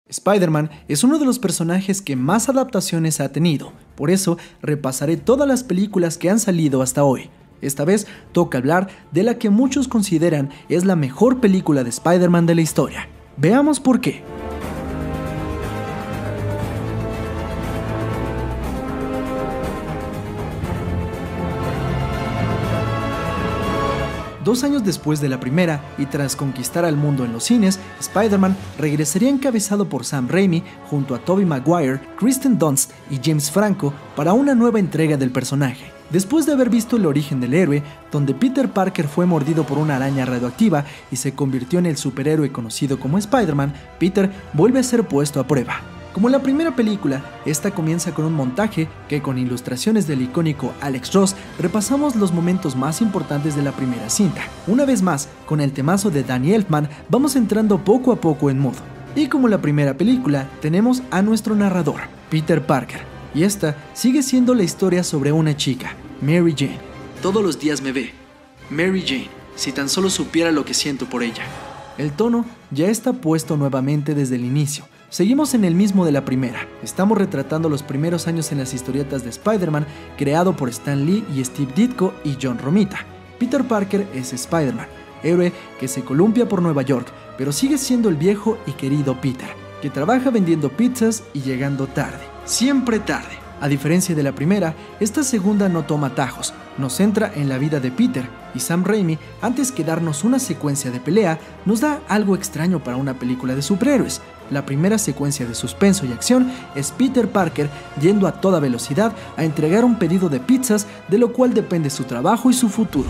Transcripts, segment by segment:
Spider-Man es uno de los personajes que más adaptaciones ha tenido, por eso repasaré todas las películas que han salido hasta hoy. Esta vez toca hablar de la que muchos consideran es la mejor película de Spider-Man de la historia. Veamos por qué. Dos años después de la primera, y tras conquistar al mundo en los cines, Spider-Man regresaría encabezado por Sam Raimi junto a Tobey Maguire, Kristen Dunst y James Franco para una nueva entrega del personaje. Después de haber visto el origen del héroe, donde Peter Parker fue mordido por una araña radioactiva y se convirtió en el superhéroe conocido como Spider-Man, Peter vuelve a ser puesto a prueba. Como en la primera película, esta comienza con un montaje que con ilustraciones del icónico Alex Ross repasamos los momentos más importantes de la primera cinta. Una vez más, con el temazo de Danny Elfman, vamos entrando poco a poco en mood. Y como en la primera película, tenemos a nuestro narrador, Peter Parker. Y esta sigue siendo la historia sobre una chica, Mary Jane. Todos los días me ve. Mary Jane, si tan solo supiera lo que siento por ella. El tono ya está puesto nuevamente desde el inicio. Seguimos en el mismo de la primera. Estamos retratando los primeros años en las historietas de Spider-Man, creado por Stan Lee y Steve Ditko y John Romita. Peter Parker es Spider-Man, héroe que se columpia por Nueva York, pero sigue siendo el viejo y querido Peter, que trabaja vendiendo pizzas y llegando tarde, siempre tarde. A diferencia de la primera, esta segunda no toma atajos, nos centra en la vida de Peter, y Sam Raimi, antes que darnos una secuencia de pelea, nos da algo extraño para una película de superhéroes. La primera secuencia de suspenso y acción es Peter Parker yendo a toda velocidad a entregar un pedido de pizzas, de lo cual depende su trabajo y su futuro.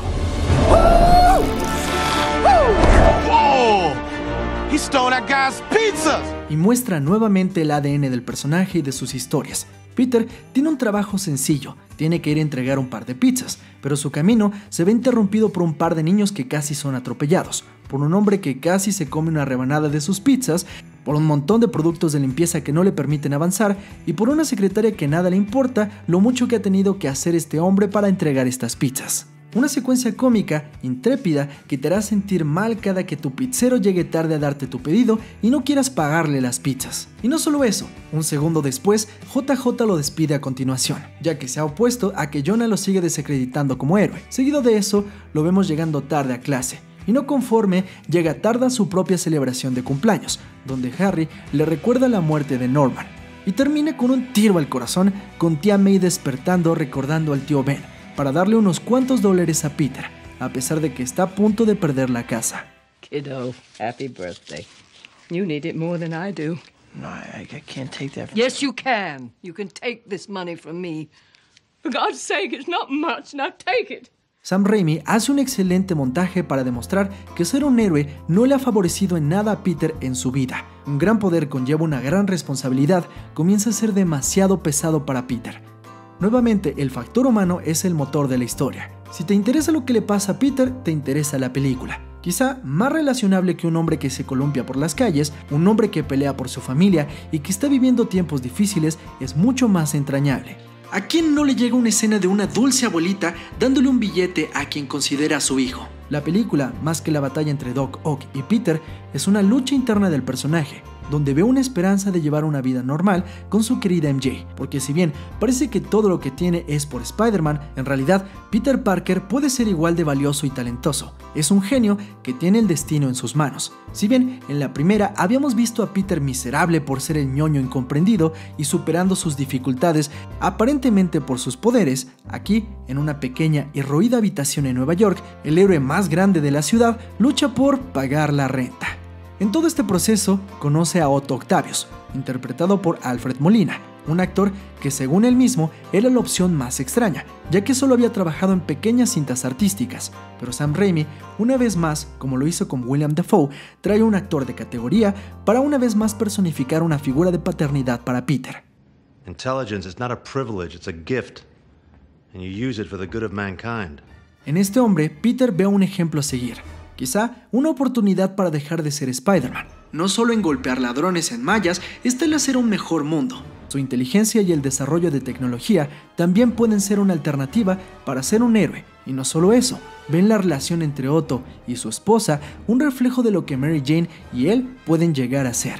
Y muestra nuevamente el ADN del personaje y de sus historias. Peter tiene un trabajo sencillo, tiene que ir a entregar un par de pizzas, pero su camino se ve interrumpido por un par de niños que casi son atropellados, por un hombre que casi se come una rebanada de sus pizzas, por un montón de productos de limpieza que no le permiten avanzar y por una secretaria que nada le importa lo mucho que ha tenido que hacer este hombre para entregar estas pizzas. Una secuencia cómica, intrépida, que te hará sentir mal cada que tu pizzero llegue tarde a darte tu pedido y no quieras pagarle las pizzas. Y no solo eso, un segundo después, JJ lo despide a continuación, ya que se ha opuesto a que Jonah lo sigue desacreditando como héroe. Seguido de eso, lo vemos llegando tarde a clase. Y no conforme, llega tarde a su propia celebración de cumpleaños, donde Harry le recuerda la muerte de Norman. Y termina con un tiro al corazón, con tía May despertando recordando al tío Ben, para darle unos cuantos dólares a Peter, a pesar de que está a punto de perder la casa. Kiddo, happy birthday. You need it more than I do. No, I can't take that. Yes, you can. You can take this money from me. For God's sake, it's not much. Now take it. Sam Raimi hace un excelente montaje para demostrar que ser un héroe no le ha favorecido en nada a Peter en su vida. Un gran poder conlleva una gran responsabilidad, comienza a ser demasiado pesado para Peter. Nuevamente, el factor humano es el motor de la historia. Si te interesa lo que le pasa a Peter, te interesa la película. Quizá más relacionable que un hombre que se columpia por las calles, un hombre que pelea por su familia y que está viviendo tiempos difíciles, es mucho más entrañable. ¿A quién no le llega una escena de una dulce abuelita dándole un billete a quien considera a su hijo? La película, más que la batalla entre Doc Ock y Peter, es una lucha interna del personaje, donde ve una esperanza de llevar una vida normal con su querida MJ, porque si bien parece que todo lo que tiene es por Spider-Man, en realidad Peter Parker puede ser igual de valioso y talentoso. Es un genio que tiene el destino en sus manos. Si bien en la primera habíamos visto a Peter miserable por ser el ñoño incomprendido y superando sus dificultades aparentemente por sus poderes, aquí, en una pequeña y roída habitación en Nueva York, el héroe más grande de la ciudad lucha por pagar la renta. En todo este proceso, conoce a Otto Octavius, interpretado por Alfred Molina, un actor que según él mismo era la opción más extraña, ya que solo había trabajado en pequeñas cintas artísticas, pero Sam Raimi, una vez más, como lo hizo con William Dafoe, trae un actor de categoría para una vez más personificar una figura de paternidad para Peter. Intelligence is not a privilege, it's a gift, and you use it for the good of mankind. En este hombre, Peter ve un ejemplo a seguir. Quizá una oportunidad para dejar de ser Spider-Man. No solo en golpear ladrones en mallas está el hacer un mejor mundo. Su inteligencia y el desarrollo de tecnología también pueden ser una alternativa para ser un héroe. Y no solo eso, ven la relación entre Otto y su esposa un reflejo de lo que Mary Jane y él pueden llegar a ser.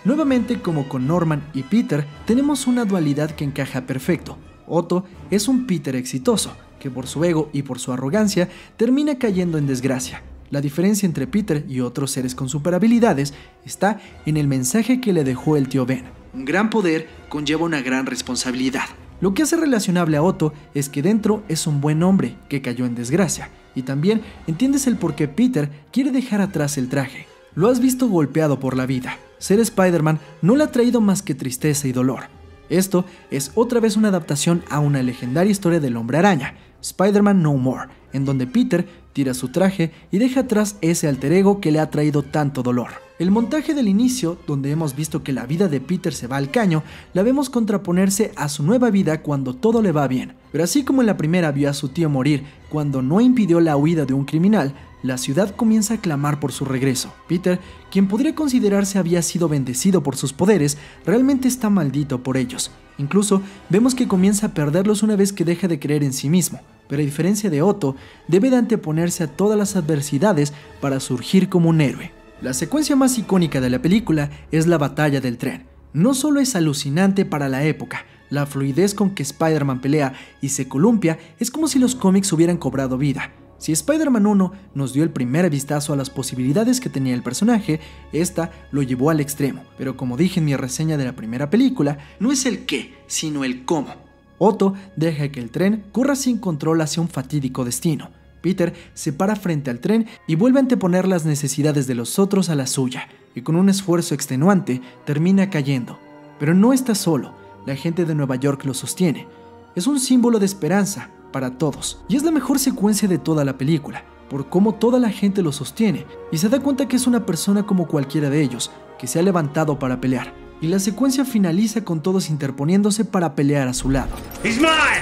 Nuevamente, como con Norman y Peter, tenemos una dualidad que encaja perfecto. Otto es un Peter exitoso, que por su ego y por su arrogancia termina cayendo en desgracia. La diferencia entre Peter y otros seres con superhabilidades está en el mensaje que le dejó el tío Ben. Un gran poder conlleva una gran responsabilidad. Lo que hace relacionable a Otto es que dentro es un buen hombre que cayó en desgracia, y también entiendes el por qué Peter quiere dejar atrás el traje. Lo has visto golpeado por la vida. Ser Spider-Man no le ha traído más que tristeza y dolor. Esto es otra vez una adaptación a una legendaria historia del Hombre Araña, Spider-Man No More, en donde Peter tira su traje y deja atrás ese alter ego que le ha traído tanto dolor. El montaje del inicio, donde hemos visto que la vida de Peter se va al caño, la vemos contraponerse a su nueva vida cuando todo le va bien. Pero así como en la primera vio a su tío morir cuando no impidió la huida de un criminal, la ciudad comienza a clamar por su regreso. Peter, quien podría considerarse había sido bendecido por sus poderes, realmente está maldito por ellos. Incluso vemos que comienza a perderlos una vez que deja de creer en sí mismo. Pero a diferencia de Otto, debe de anteponerse a todas las adversidades para surgir como un héroe. La secuencia más icónica de la película es la batalla del tren. No solo es alucinante para la época, la fluidez con que Spider-Man pelea y se columpia es como si los cómics hubieran cobrado vida. Si Spider-Man 1 nos dio el primer vistazo a las posibilidades que tenía el personaje, esta lo llevó al extremo. Pero como dije en mi reseña de la primera película, no es el qué, sino el cómo. Otto deja que el tren corra sin control hacia un fatídico destino. Peter se para frente al tren y vuelve a anteponer las necesidades de los otros a la suya, y con un esfuerzo extenuante termina cayendo. Pero no está solo, la gente de Nueva York lo sostiene. Es un símbolo de esperanza para todos, y es la mejor secuencia de toda la película, por cómo toda la gente lo sostiene, y se da cuenta que es una persona como cualquiera de ellos, que se ha levantado para pelear. Y la secuencia finaliza con todos interponiéndose para pelear a su lado. He's mine!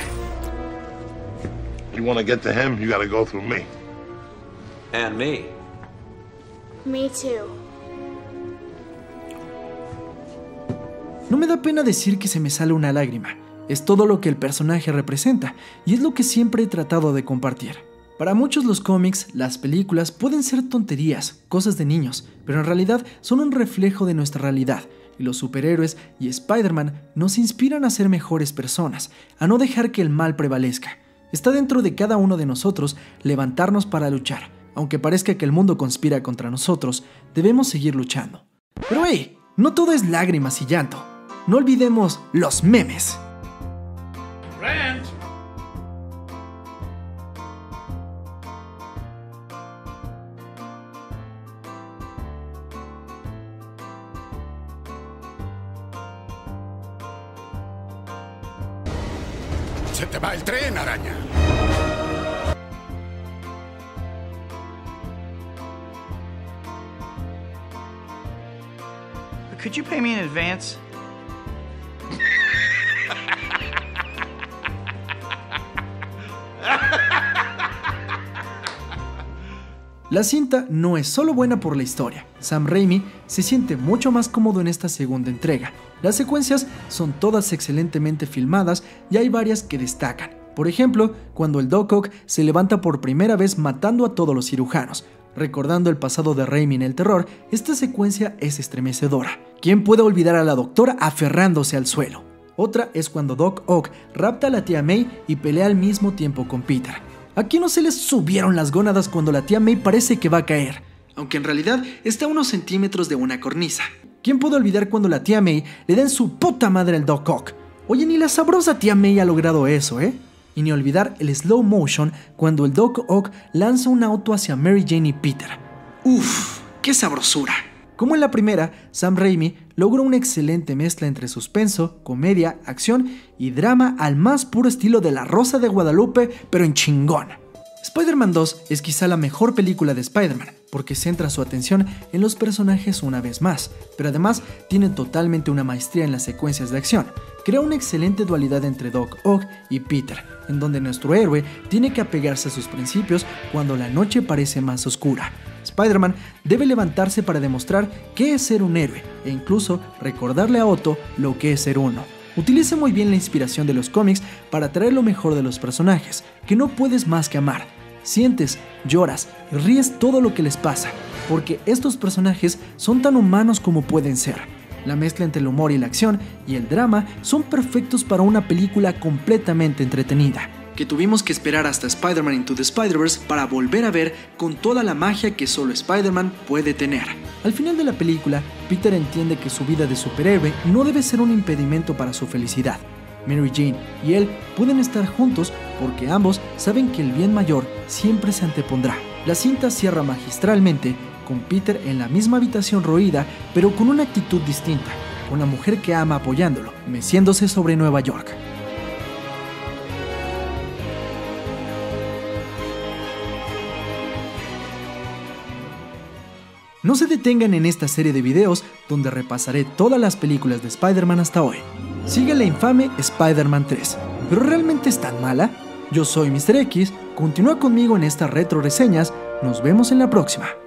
You want to get to him, you got to go through me. And me. Me too. No me da pena decir que se me sale una lágrima. Es todo lo que el personaje representa, y es lo que siempre he tratado de compartir. Para muchos los cómics, las películas pueden ser tonterías, cosas de niños, pero en realidad son un reflejo de nuestra realidad, y los superhéroes y Spider-Man nos inspiran a ser mejores personas, a no dejar que el mal prevalezca. Está dentro de cada uno de nosotros levantarnos para luchar. Aunque parezca que el mundo conspira contra nosotros, debemos seguir luchando. Pero hey, no todo es lágrimas y llanto. No olvidemos los memes. Grant! ¡Se te va el tren, araña! Could you pay me in advance? La cinta no es solo buena por la historia. Sam Raimi se siente mucho más cómodo en esta segunda entrega. Las secuencias son todas excelentemente filmadas y hay varias que destacan. Por ejemplo, cuando el Doc Ock se levanta por primera vez matando a todos los cirujanos. Recordando el pasado de Raimi en el terror, esta secuencia es estremecedora. ¿Quién puede olvidar a la doctora aferrándose al suelo? Otra es cuando Doc Ock rapta a la tía May y pelea al mismo tiempo con Peter. ¿A quién no se les subieron las gónadas cuando la tía May parece que va a caer? Aunque en realidad está a unos centímetros de una cornisa. ¿Quién puede olvidar cuando la tía May le da en su puta madre al Doc Ock? Oye, ni la sabrosa tía May ha logrado eso, ¿eh? Y ni olvidar el slow motion cuando el Doc Ock lanza un auto hacia Mary Jane y Peter. ¡Uf! ¡Qué sabrosura! Como en la primera, Sam Raimi logró una excelente mezcla entre suspenso, comedia, acción y drama al más puro estilo de La Rosa de Guadalupe, pero en chingón. Spider-Man 2 es quizá la mejor película de Spider-Man, porque centra su atención en los personajes una vez más, pero además tiene totalmente una maestría en las secuencias de acción. Crea una excelente dualidad entre Doc Ock y Peter, en donde nuestro héroe tiene que apegarse a sus principios cuando la noche parece más oscura. Spider-Man debe levantarse para demostrar qué es ser un héroe, e incluso recordarle a Otto lo que es ser uno. Utiliza muy bien la inspiración de los cómics para traer lo mejor de los personajes, que no puedes más que amar. Sientes, lloras y ríes todo lo que les pasa, porque estos personajes son tan humanos como pueden ser. La mezcla entre el humor y la acción y el drama son perfectos para una película completamente entretenida, que tuvimos que esperar hasta Spider-Man Into the Spider-Verse para volver a ver con toda la magia que solo Spider-Man puede tener. Al final de la película, Peter entiende que su vida de superhéroe no debe ser un impedimento para su felicidad. Mary Jane y él pueden estar juntos porque ambos saben que el bien mayor siempre se antepondrá. La cinta cierra magistralmente con Peter en la misma habitación roída, pero con una actitud distinta, una mujer que ama apoyándolo, meciéndose sobre Nueva York. No se detengan en esta serie de videos donde repasaré todas las películas de Spider-Man hasta hoy. Sigue la infame Spider-Man 3. ¿Pero realmente es tan mala? Yo soy Mr. X, continúa conmigo en estas retro reseñas, nos vemos en la próxima.